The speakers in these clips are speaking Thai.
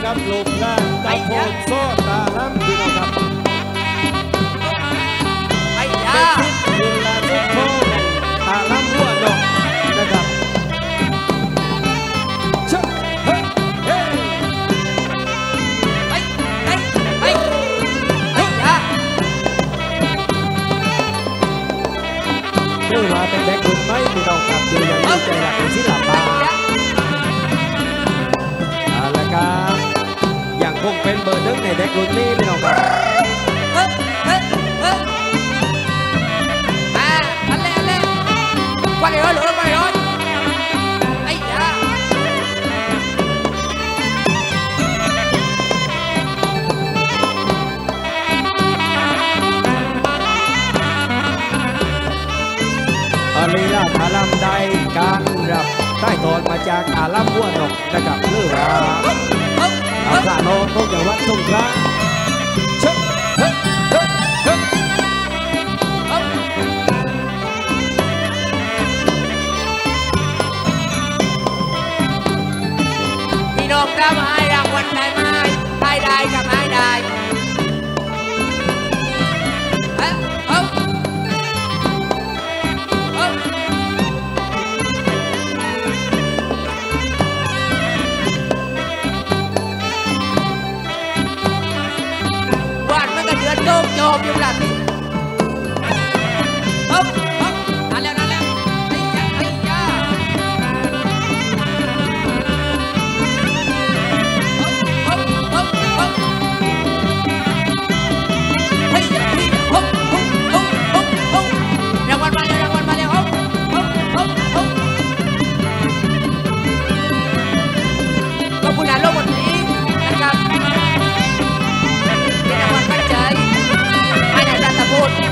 กับลูกหลานตะโพนโซตาล้ำพี่น้องครับเป็นทิศวิลานุโชตาล้ำหัวนกนะครับคือว่าเป็นเด็กรุ่นใหม่พี่น้องครับอยู่อย่างนี้ใจหลักในศิลปะแล้วก็ยังคงเป็นเบอร์หนึ่งในเด็กรุ่นนี้พี่น้องครับ qua đây ơi lửa qua đây ơi ấy dạ ลีลาตาลำได้การรับใต้ตอนมาจากตาลำหัวนกนะครับหรือว่าพระโนของจังหวัดสงขลาพี่น้องทำให้รางวัลได้ไหมได้กับให้ได้โยมอยู่หลังนี่ฮึบนั่นแล้วไอ้ยาฮึบเฮ้ยฮึบรางวัลมาแล้วฮึบขอบคุณนะโลกวันนี้นะครับเป็นรางวัลมั่นใจตะโพน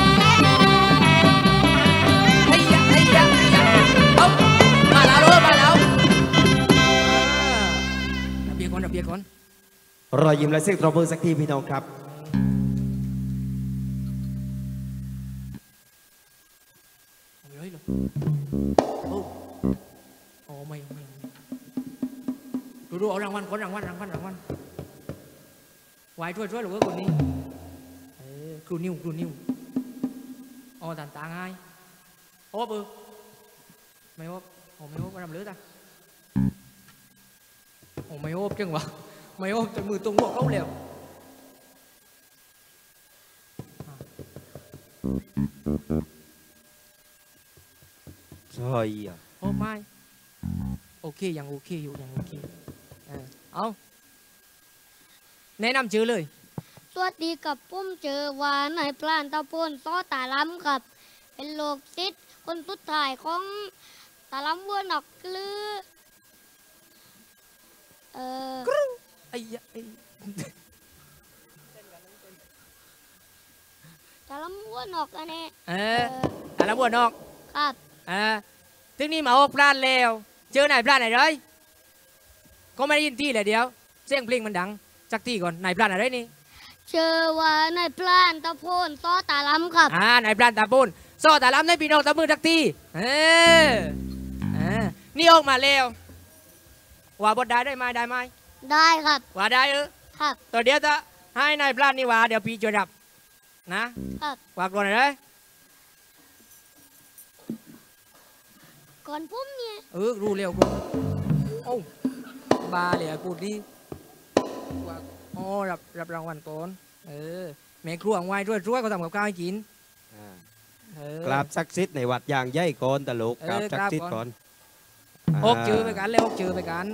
เฮ้ยมาแล้วเบียร์ก่อนรอยยิ้มและเสียงตบมือสักทีพี่น้องครับโอ้ไม่ดูเอารางวัลไว้ช่วยหรือว่าคนนี้ครูนิวอ๋อต่างไงโอ้ปือไม่โอ้ไม่โอ้ทำเลือดอ่ะโอ้ไม่โอ้จังวะไม่โอ้จนมือตรงหัวเขาเร็วใช่อ่ะโอ้ไม่โอเคยังโอเคอยู่เอาแนะนำชื่อเลยสวัสดีกับปุ้มเจอว่านายพลานตะโพนซ้อตาล้ำกับเป็นโลกซิดคนสุดท้ายของตาล้ำวัวนอกลือไอ้ตาล้ำวัวนอกอันนี้ตาล้ำวัวนอกครับถึงนี่มาออกพลานแล้วเจอนายพลานไหนเลยก็ไม่ได้ยินที่เลยเดียวเสียงเพลงมันดังสักทีก่อนนายพลานอะไรนี่เชื่อว่านายพลานตะโพนซ้อตาล้ำครับนายพลานตะโพนซ้อตาล้ำในพี่น้องตะมือสักทีนี่ออกมาแล้วว่าบทได้ไหมได้ครับว่าได้ครับตัวเดียวจะให้นายพลานนี่ว่าเดี๋ยวพี่จะดับนะครับว่ากลอนอะไรก่อนปุ้มเนี่ยรู้เร็วกูโอ้บาเลยกูดีโอ้รับรางวัลก่อนแม่ครัวไว้ช่วยเขาทำกับข้าวให้กินกราบศักดิ์สิทธิ์ในวัดอย่างใหญ่ก่อนตลกกราบศักดิ์สิทธิ์ก่อนเจอไปกันเลยเจอไปกัน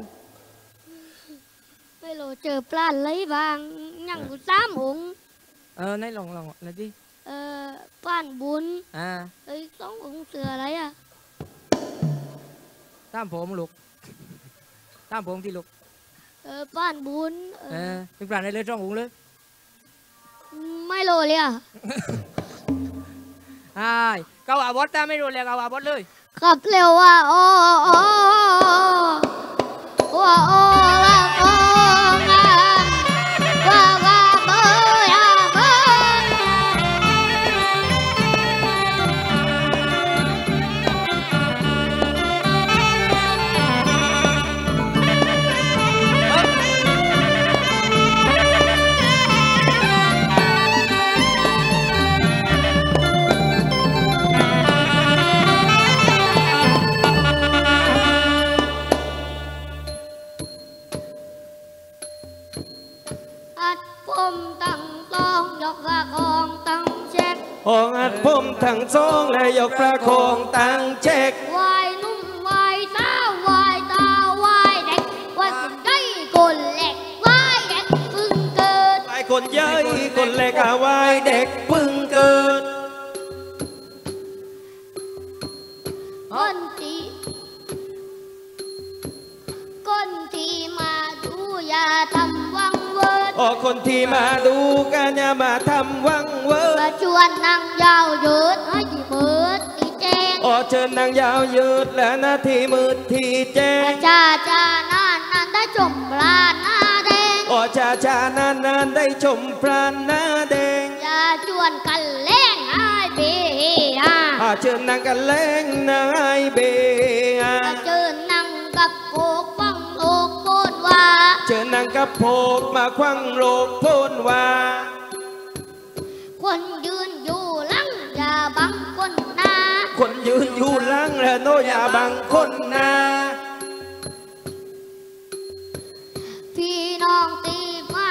ไม่รู้เจอปลาเลยบางยังอยู่3 องค์ในลองอะไรดิป้านบุญ2 องค์เสืออะไรอ่ะตามผมลูกตามผมที่ลูกป้านบุญเป็นปลาในเลย2 องค์เลยไม่รู้เลยอ่ะเขาอาบดแต่ไม่รู้เลยเขาอาบดเลยขับเร็วว่ะโอ้ละโอ้งามว่าเบยเบทั้งสองและยกประโคองตั้งเช็ควายนุ่มวายสาววายตาวายเด็กวันได้คนเล็กวายเด็กเพิ่งเกิดไอ้คนเย้ยคนเล็กเอาไว้เด็กเพิ่งเกิดคนที่มาดูอย่าทำวังเวิร์ดคนที่มาดูกันอย่ามาทำวังเวิร์ดมาชวนนั่งยาวยืดให้ที่มืดที่แจ้งเชิญนางยาวยืดและนาทีมืดที่แจ้งจ้าจ้านานนานได้ชมปลาหน้าแดงชานานได้ชมพรานหน้าแดงอย่าชวนกันเล่งไอ้เบียเชิญนางกันแล้งนางไอเบียเจอนั่งกับโกฟังโลกโกนว่าเชิญนางกับโพกมาควังโลกโพนว่าคนยืนอยู่หลังอย่าบังคนหน้าคนยืนอยู่หลังและโนอย่าบังคนหน้าพี่น้องตีมา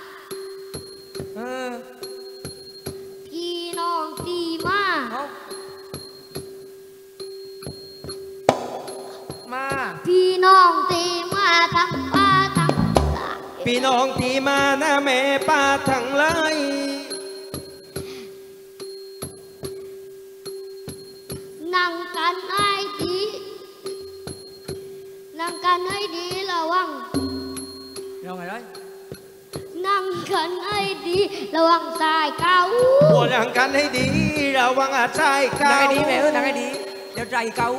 พี่น้องตีมามาพี่น้องตีมาทั้งป้าทั้งตาพี่น้องที่มาหน้าแม่ป้าทั้งหลายนั่งกันให้ดีนั่งกันให้ดีระวังเราไงเลยนั่งกันให้ดีระวังสายเก่าปวดหลังกันให้ดีระวังอาชายนั่งเก่าให้ดีแม่นั่งให้ดีเดี๋ยวใจเก่า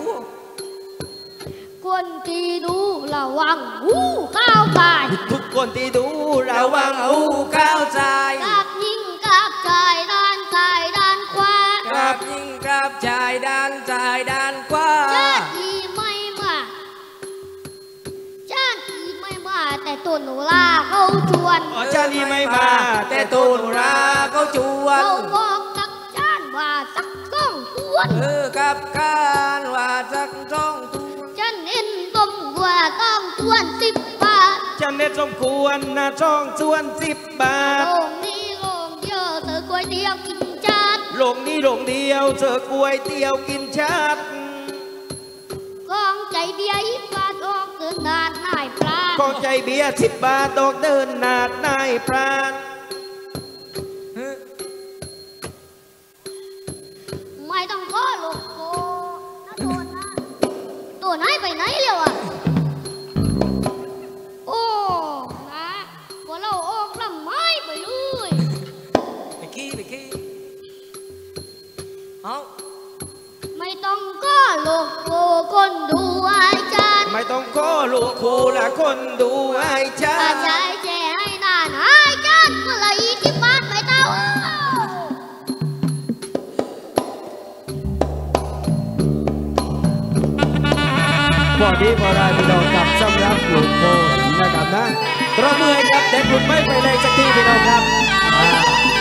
คนที่ดูระวังหูข้าวปลายทุกคนที่ดูระระวัวังงเอาเอาก้าวใจกับยิงกับชายด้านซ้ายด้านขวากับยิงกับชายด้านชายด้านขวาชาติไม่มาชาติไม่มาแต่ตุนลาเขาชวนชาลีไม่มาแต่ตูนราเขาจวนเขาบอกกับชาติว่าสักสองทวนกับการว่าสักจ้องตูนฉันเห็นสมว่าต้องทวน10 บาทฉันเน็ตสมควรนะช่องชวน10 บาทโรงนี้โรงเดียวเธอก๋วยเตี๋ยวกินจานลงนี้ลงเดียวเจอกล้วยเตี๋ยวกินชัดกองใจเบียร์10 บาทออกเดินนานนายปลาก็ใจเบียร์10 บาทดอกเดินนาดนายพรานไม่ต้องข้อลูกโกนะโดนนะโดนให้ไปไหนเร็วอ่ะโอ้นะพวกเราออกลำไม้ไปเลยไปขี้เอาไม่ต้องก็ลูกโกคนดูไอ้จันไม่ต้องขอลูกครูและคนดูไอ้จ้าถ้าใจแช่ให้นานไอ้จันก็เลยที่บ้านไม่เต้าพอดีพอได้พี่น้องกับสำหรับลูกโป่งนะครับนะตระมือให้กับเด็กรุ่นใหม่ไปเลยสักทีพี่น้องครับ